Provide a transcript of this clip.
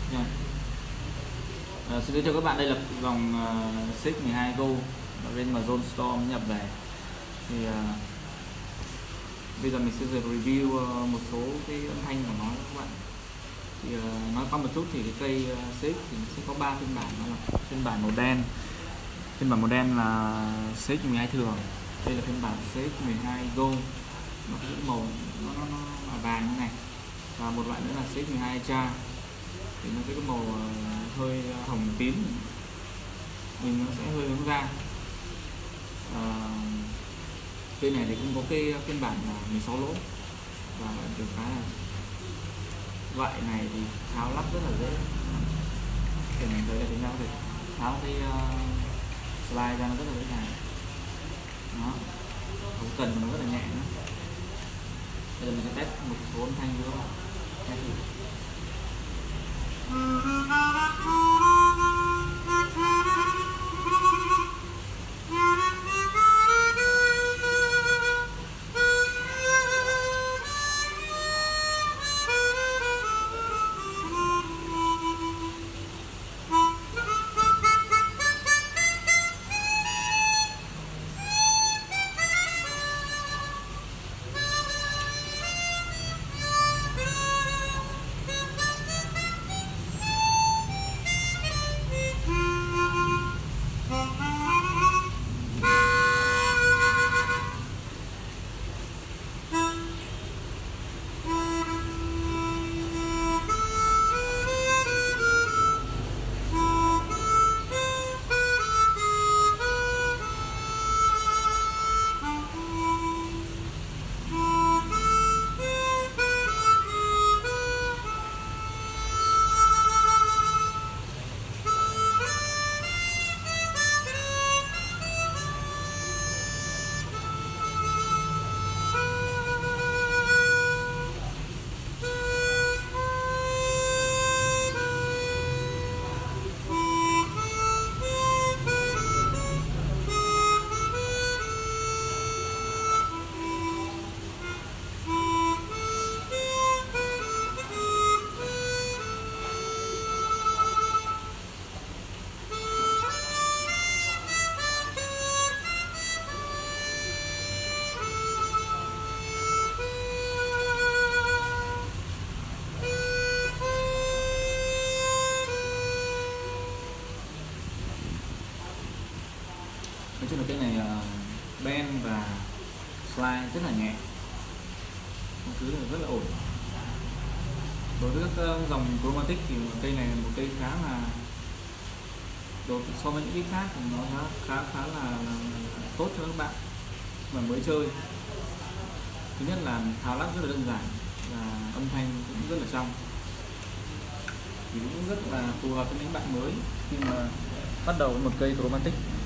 nha. Xin giới thiệu các bạn, đây là dòng CX12 Go bên Amazon Store nhập về. Thì bây giờ mình sẽ review một số cái âm thanh của nó các bạn. Thì nói qua một chút thì cái cây CX thì sẽ có 3 phiên bản, đó là phiên bản màu đen. Phiên bản màu đen là CX12 thường. Đây là phiên bản CX12 Go, nó có cái màu nó là vàng như này. Và một loại nữa là CX12 Ultra, thì nó sẽ có màu hơi hồng tím, mình nó sẽ hơi hướng ra. Cây này thì cũng có cái phiên bản là 16 lỗ, và được cái là loại này thì tháo lắp rất là dễ. Thì mình thấy là chúng ta có thể tháo cái slide ra, nó rất là dễ dàng. Đó, không cần nó rất là nhẹ nữa. Bây giờ mình sẽ test một số âm thanh nữa. Nói chung là cái này bend và slide rất là nhẹ, mọi thứ là rất là ổn. Đối với các dòng chromatic thì cây này là một cây khá là so với những cái khác thì nó khá là tốt cho các bạn mà mới chơi. Thứ nhất là tháo lắp rất là đơn giản và âm thanh cũng rất là trong, thì cũng rất là phù hợp cho những bạn mới khi mà bắt đầu một cây chromatic.